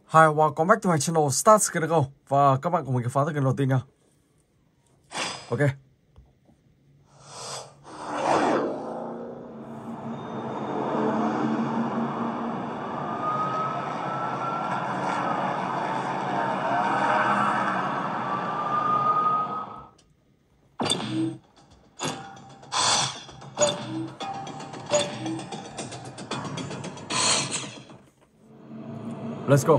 Hi, welcome back to my channel Start Scale Go. Và các bạn cùng mình phá từ kênh đầu tiên nha. Ok. Let's go.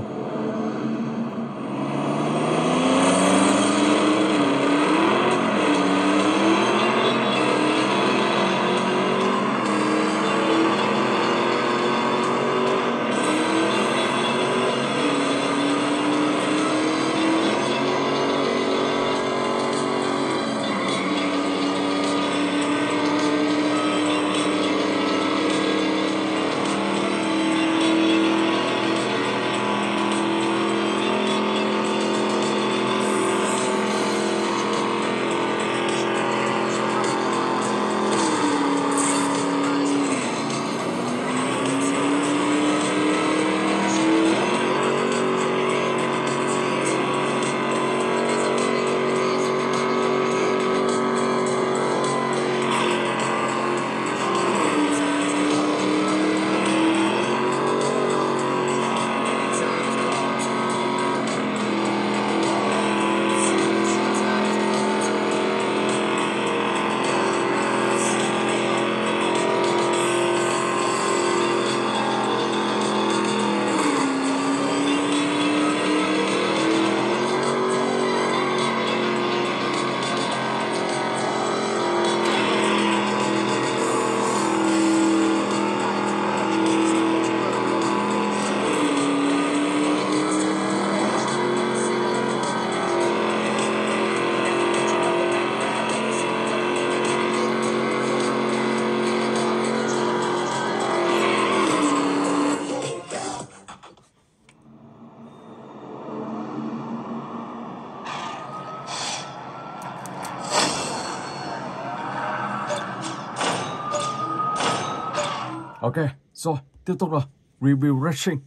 Ok, rồi, tiếp tục rồi. Review Racing.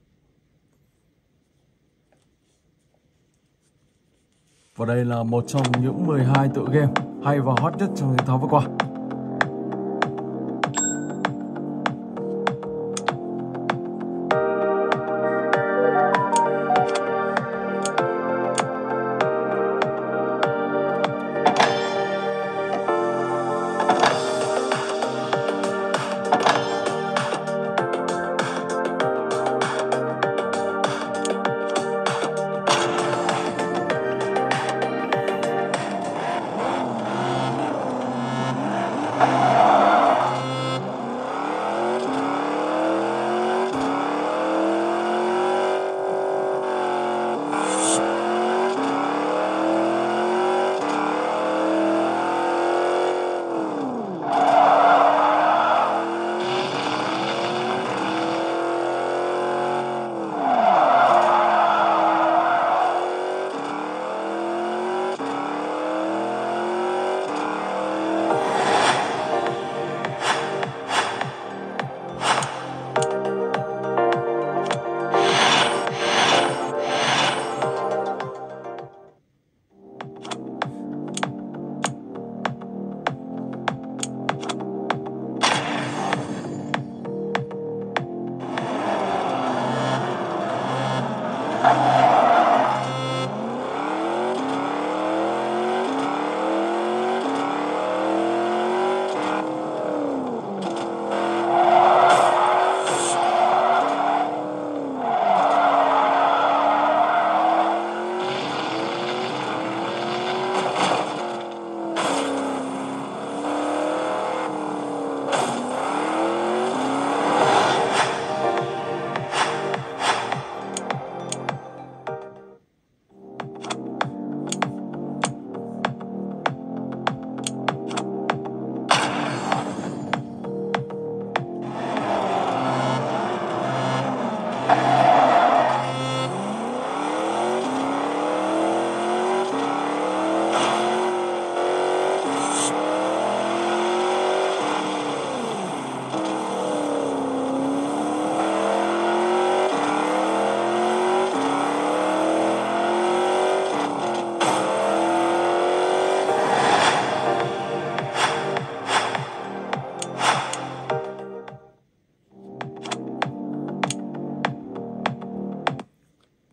Và đây là một trong những 12 tựa game hay và hot nhất trong những tháng vừa qua.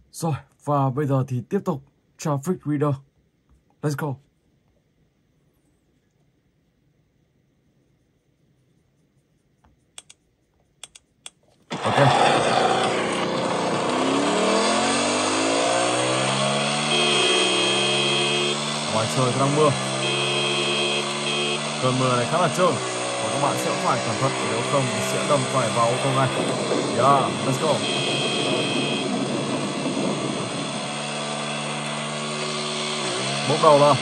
Rồi, và bây giờ thì tiếp tục Traffic Reader. Let's go. Ok. Ngoài trời đang mưa. Cơn mưa này khá là trơn và các bạn sẽ phải cẩn thận, nếu không thì sẽ đâm phải vào ô tô ngay. Yeah, let's go. Bốc đầu nào.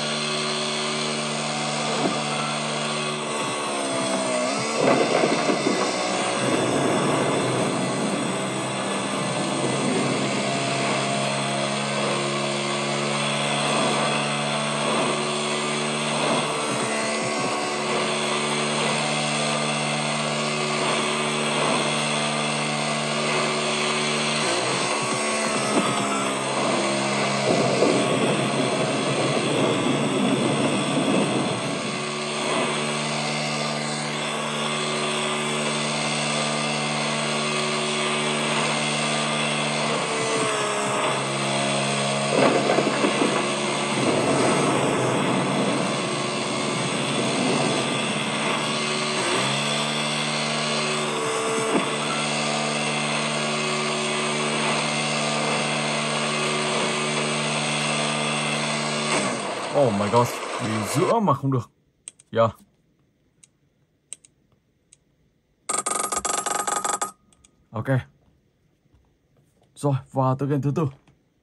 Oh my god, đi giữa mà không được. Yeah. Ok. Rồi, và tới game thứ tư.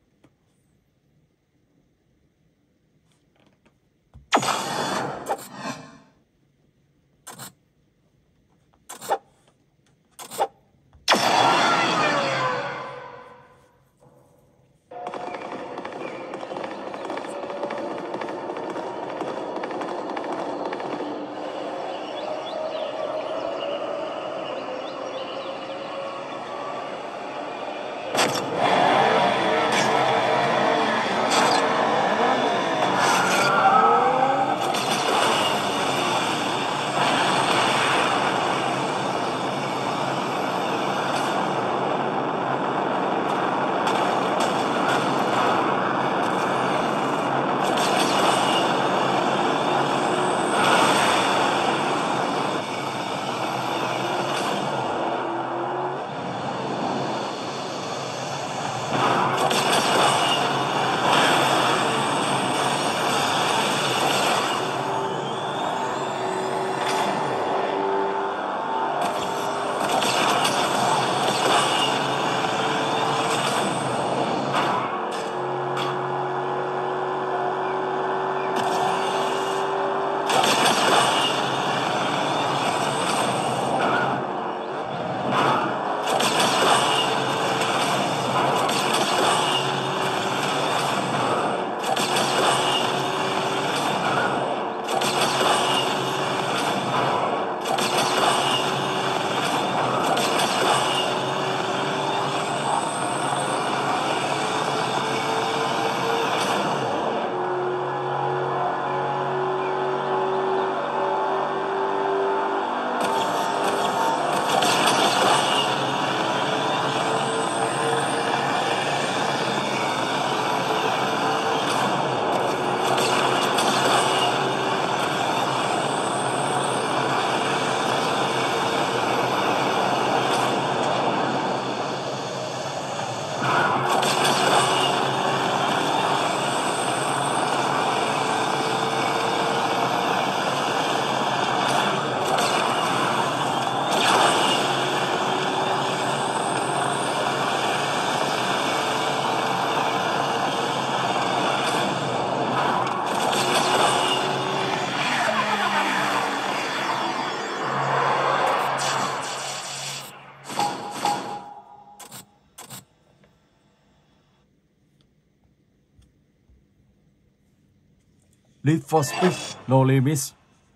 Need for Speed No Limits.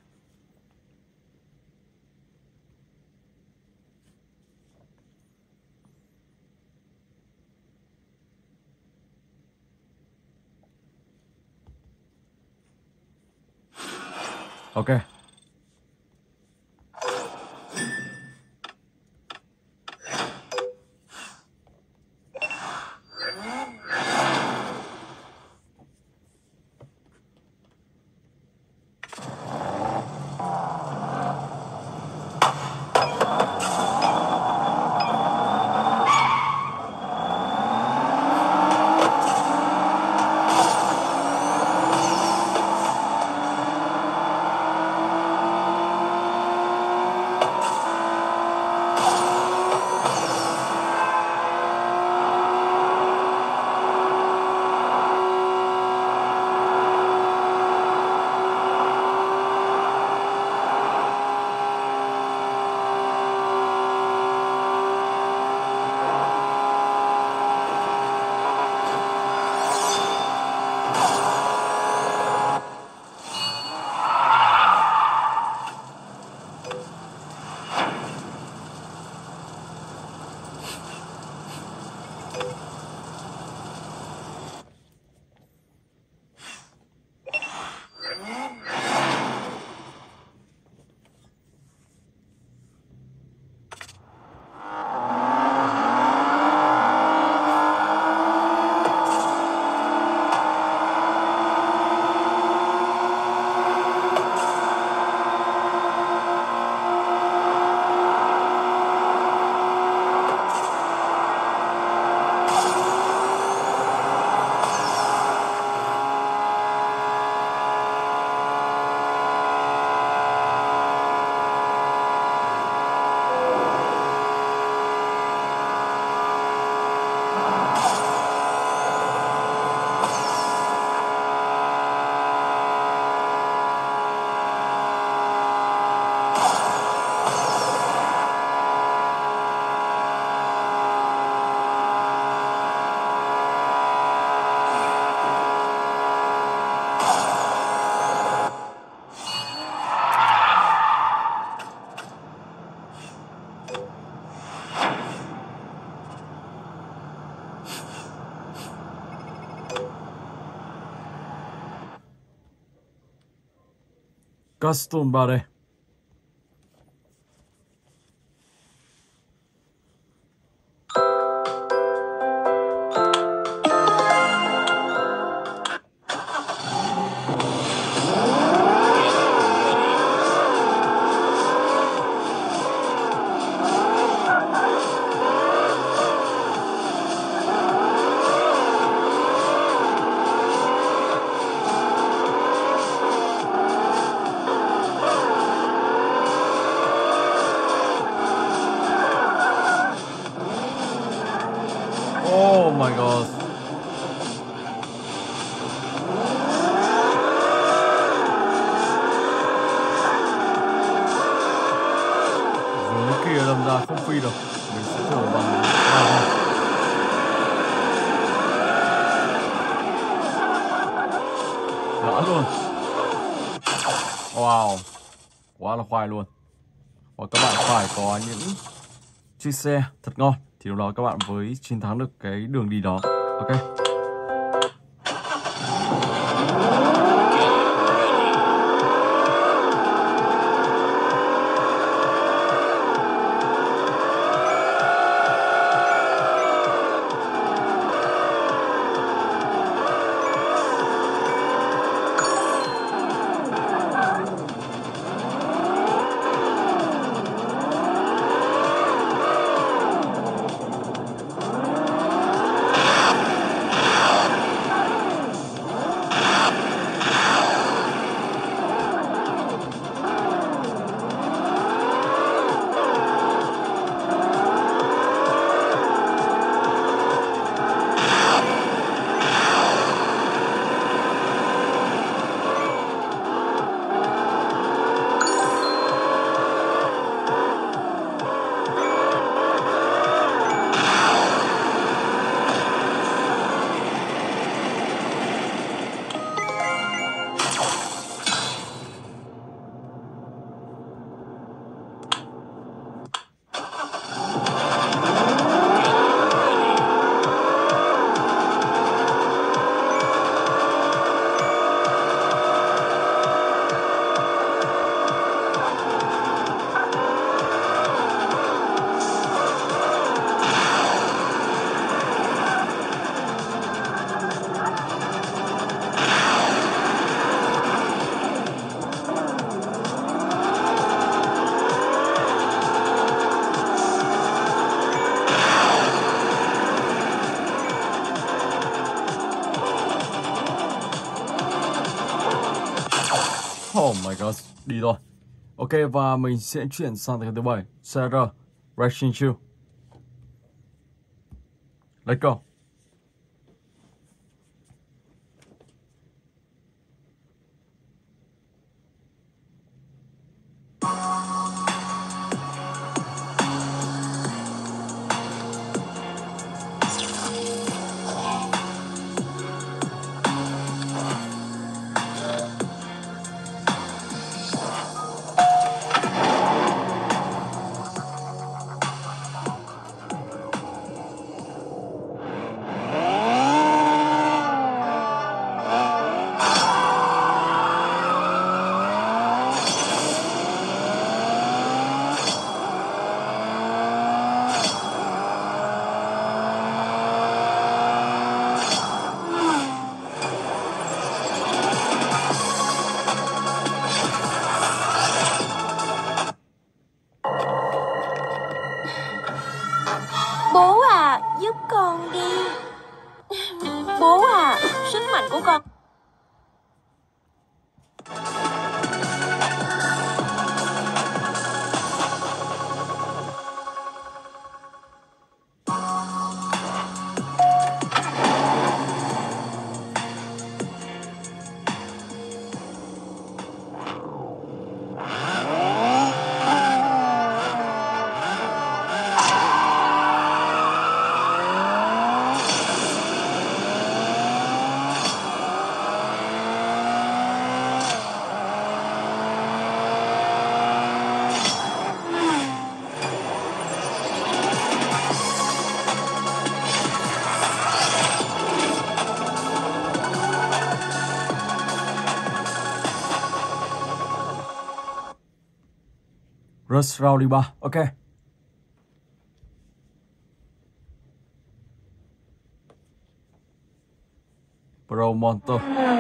Ok. Custom vào đây. Oh my god. Dưới kia đâm ra không phi được. Mình sẽ thử bằng lỡ luôn. Wow, quá là khoai luôn. Và các bạn phải có những chiếc xe thật ngon thì lúc đó các bạn mới chiến thắng được cái đường đi đó. Ok. Oh my god, đi rồi. Ok, và mình sẽ chuyển sang cái thứ 7, Sarah Racing Chill. Let's go. còn. Rush Rally 3, ok. Promoter.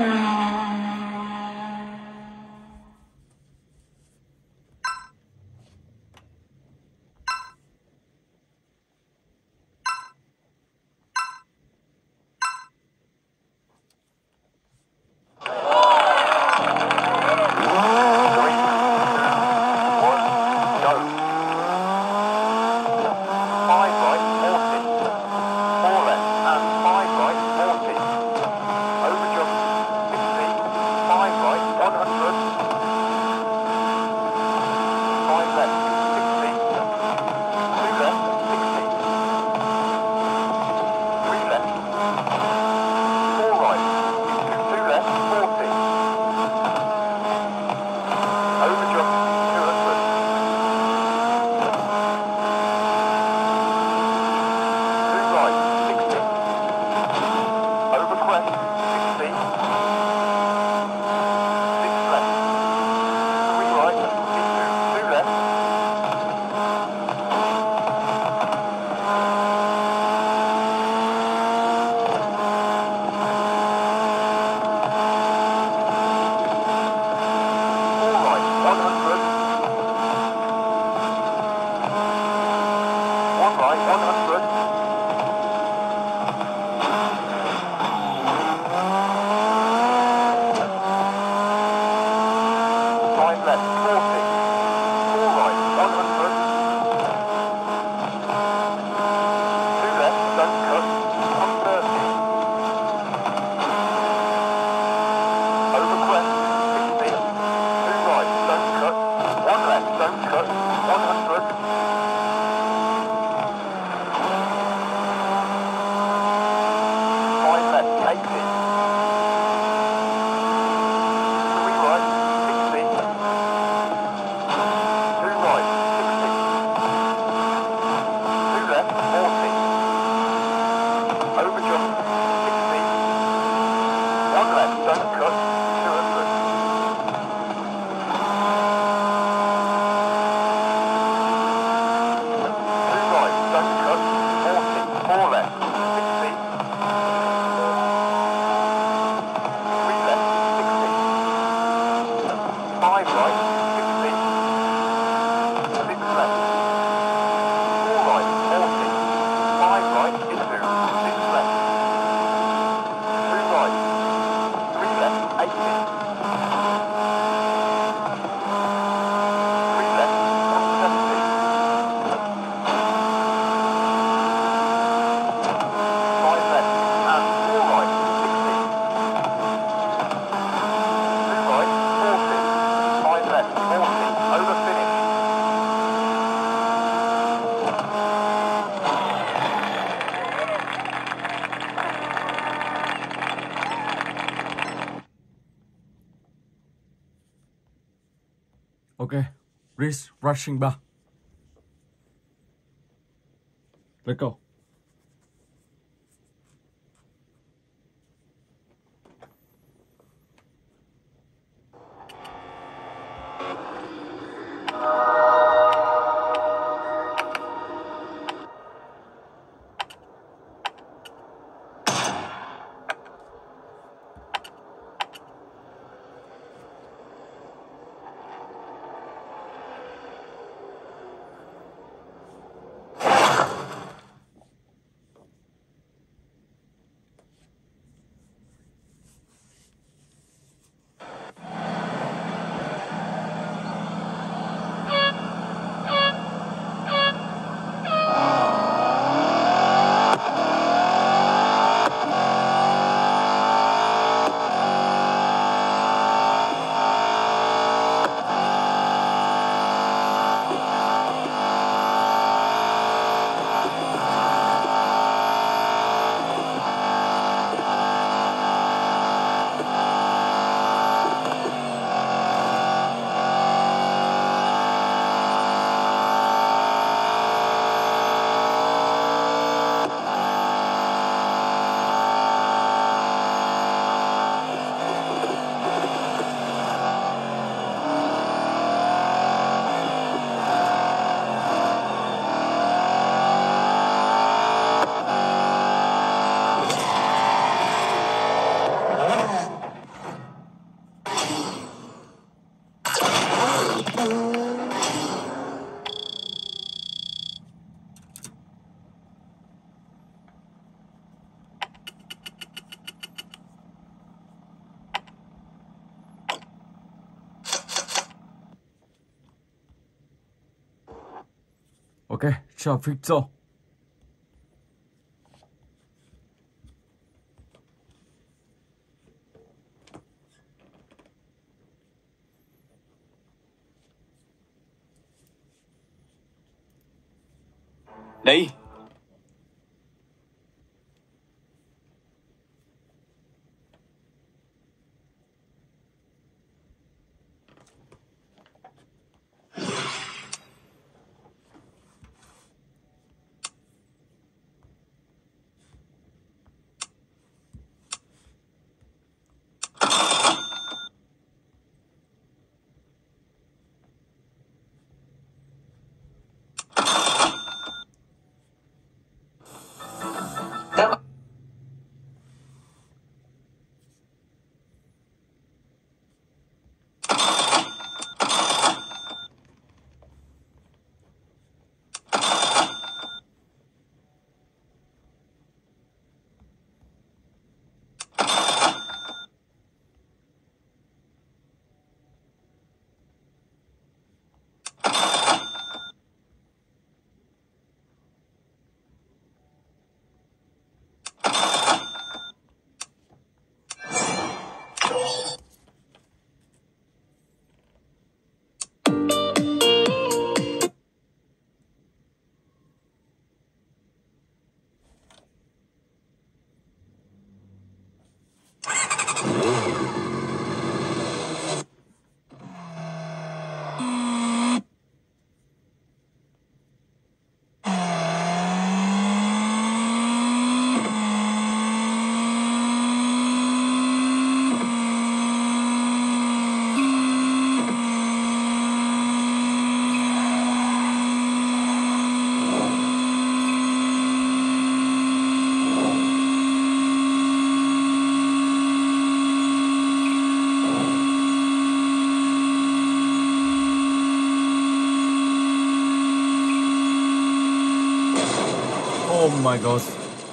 Ok, Race Rushing 3. Let's go. Ok, chào Victor. Đây. Oh my god.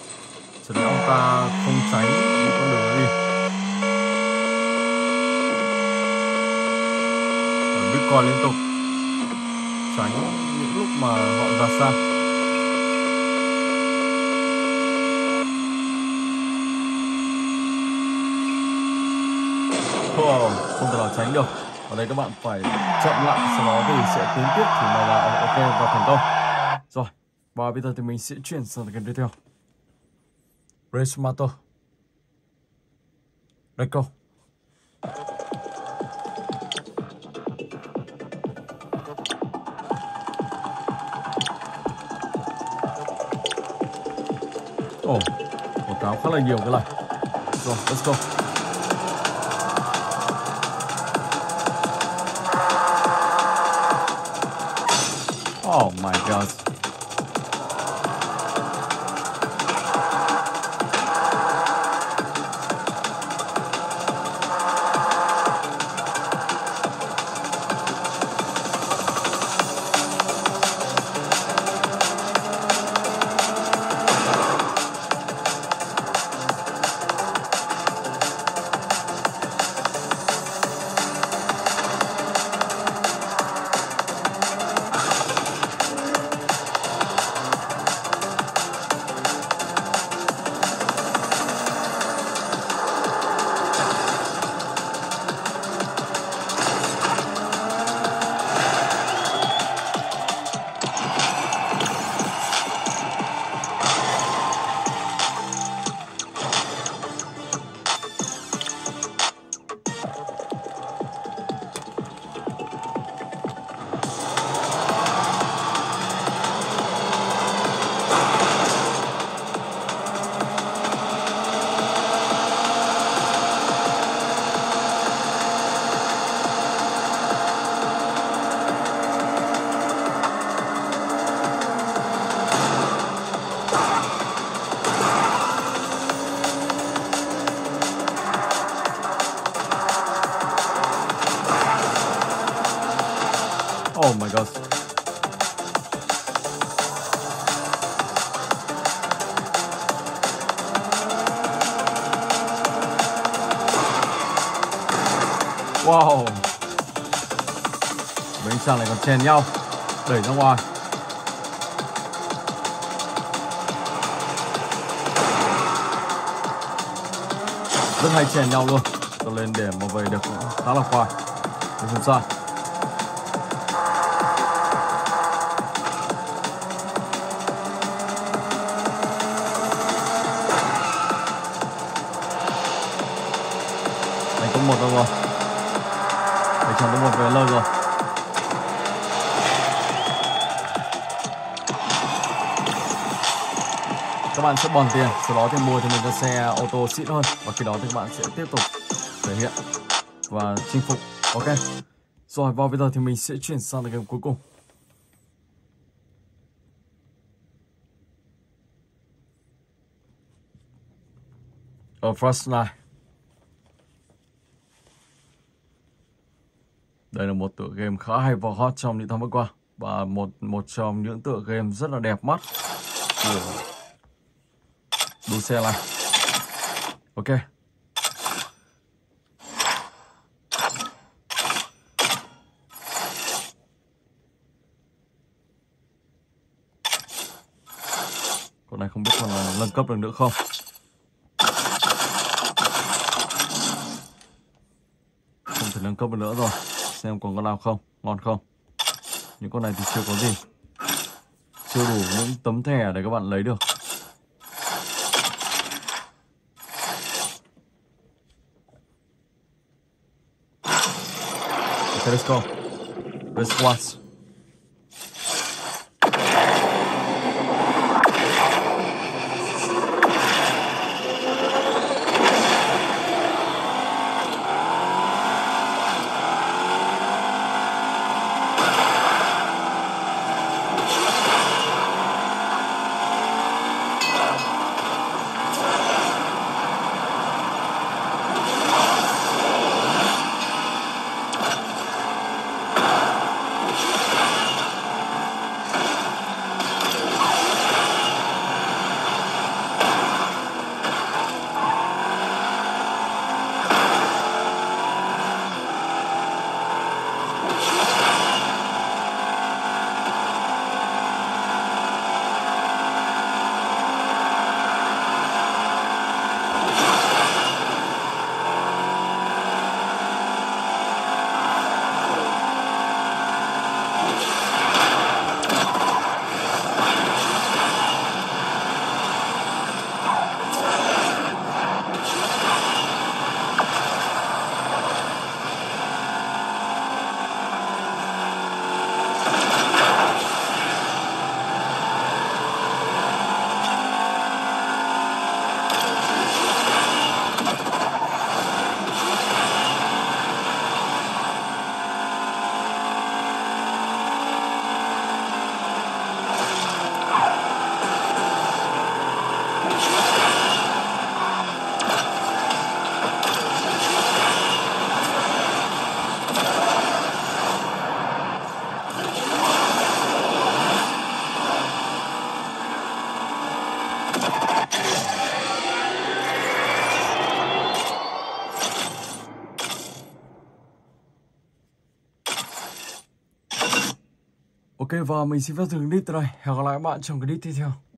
Cho nên ông ta không tránh những con đường đi. Bitcoin liên tục tránh những lúc mà họ ra xa. Wow, không thể nào tránh được. Ở đây các bạn phải chậm lại, sau đó thì sẽ tiến tiếp thì này là ok và thành công. Rồi, và bây giờ thì mình sẽ chuyển sang game tiếp theo. Race Master. Let's go. Ồ, quảng cáo khá là nhiều cái này. Rồi, let's go. Oh my god. Oh my god. Wow. Mấy anh chàng này còn chèn nhau, đẩy ra ngoài. Rất hay chèn nhau luôn. Cho lên để mà về được khá là khoai. Nhưng không sao. Đánh có 1 đâu rồi. Để chẳng có 1 về lâu rồi. Các bạn sẽ bòn tiền, sau đó thì mua cho mình cái xe ô tô xịn hơn. Và khi đó thì các bạn sẽ tiếp tục thể hiện và chinh phục. Ok. Rồi, vào bây giờ thì mình sẽ chuyển sang game cuối cùng. Ở First Night. Đây là một tựa game khá hay và hot trong những tháng vừa qua. Và một trong những tựa game rất là đẹp mắt của đua xe này. Ok. Con này không biết còn là nâng cấp được nữa không. Không thể nâng cấp được nữa rồi. Xem còn con nào không, ngon không. Những con này thì chưa có gì. Chưa đủ những tấm thẻ để các bạn lấy được. Okay, let's go. Let's watch. Ok, và mình xin phép dừng clip tại đây. Hẹn gặp lại các bạn trong clip tiếp theo.